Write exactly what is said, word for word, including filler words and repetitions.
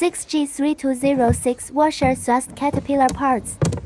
six G thirty-two oh six washer thrust caterpillar parts.